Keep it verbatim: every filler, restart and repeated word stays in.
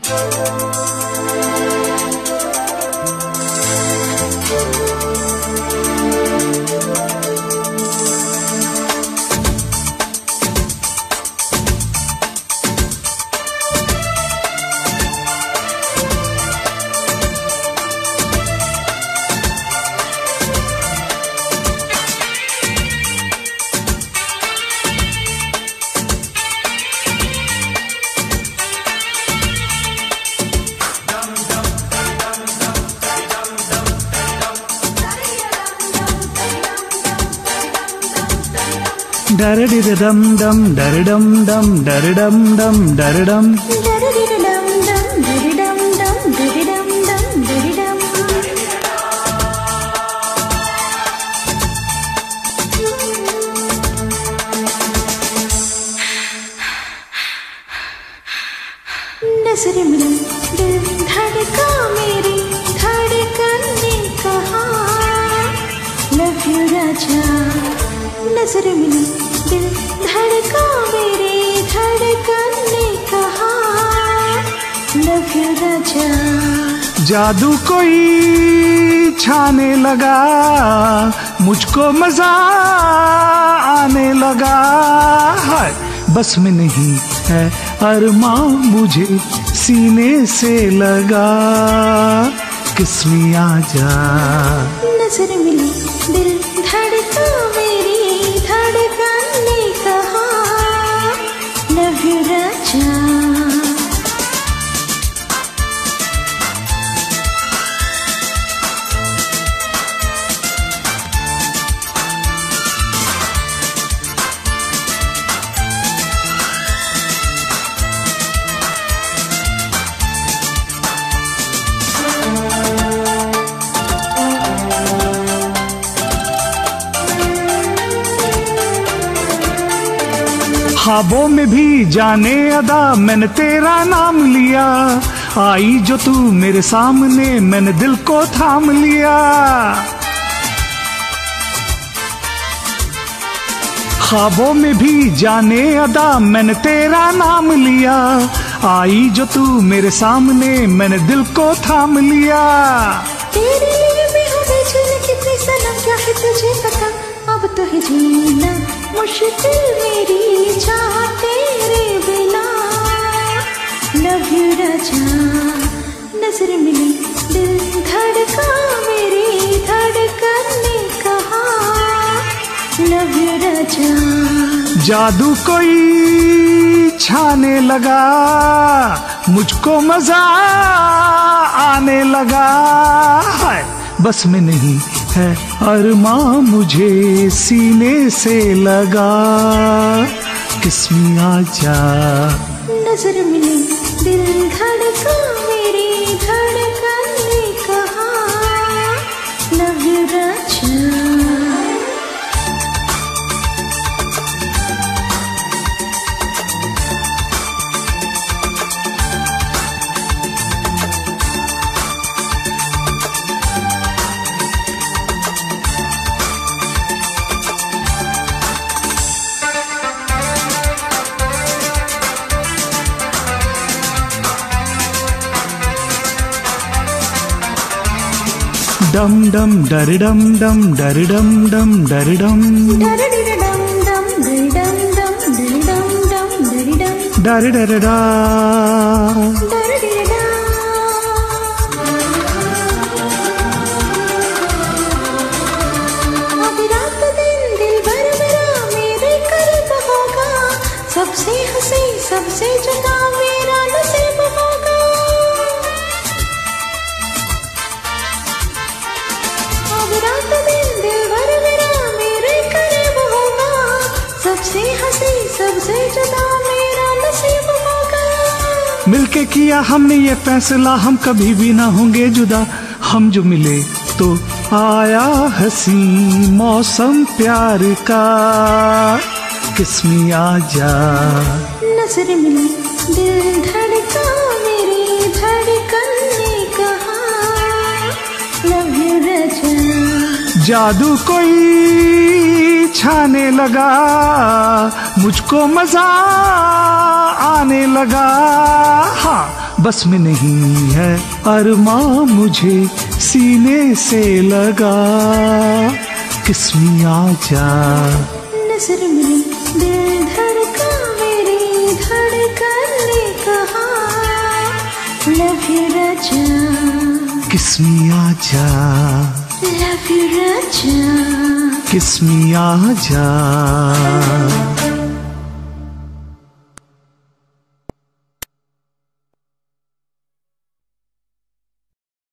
डर डिर डम डम डर डम डम डर डम डम डर डम डर डिर डम डम डर डम डम डर डम डम डर डम। नजर मिली दिल धड़का मेरी धड़कन ने कहा लव यू राजा। नजर मिली दिल धड़का मेरी धड़कन ने कहा लव यू राजा। जादू कोई छाने लगा मुझको मजा आने लगा है बस में नहीं है अरमां मुझे सीने से लगा किस्मी आजा। नजर मिली दिल धड़का मेरी धड़कन ने कहा लव यू राजा। ख्वाबों में भी जाने अदा मैंने तेरा नाम लिया आई जो तू मेरे सामने मैंने दिल को थाम लिया। ख्वाबों में भी जाने अदा मैंने तेरा नाम लिया आई जो तू मेरे सामने मैंने दिल को थाम लिया। तेरे लिए मैं हूँ बेचैन कितनी सनम क्या है तुझे पता अब तो है जीना मुश्किल मेरी चाह तेरे बिना लव यू राजा। नजर मिली दिल धड़का मेरी धड़कन ने कहा लव यू राजा। जादू कोई छाने लगा मुझको मजा आने लगा है बस में नहीं है अरमां मुझे सीने से लगा किस्मी आजा। नजर मिली दिल धड़का मेरी धड़कन ने कहा लव यू राजा। डम डम डर डम डम डर डम डम डर डम डर डिर डम डम डर डम डम डर डम डम डर डम डर डर डा डर डिर डा। अब रात दिन दिल भर मेरा मेरे करीब होगा सबसे हंसी सबसे जुदा मेरा नसीब होगा। अब रात दिन दिल भर मेरा मेरे करीब होगा सबसे हंसी सबसे जुदा मेरा नसीब होगा। मिलके किया हमने ये फैसला हम कभी भी ना होंगे जुदा हम जो मिले तो आया हंसी मौसम प्यार का किस्मी आजा। नजर मिली दिल धड़का मेरी धड़कन ने कहा लव यू राजा। जादू कोई छाने लगा मुझको मजा आने लगा हाँ बस में नहीं है अरमां मुझे सीने से लगा, किस्मी आजा। नजर मिली दिल धड़का मेरी धड़कन ने कहा लव यू राजा, किस्मी आजा, लव यू राजा, किस्मी आजा।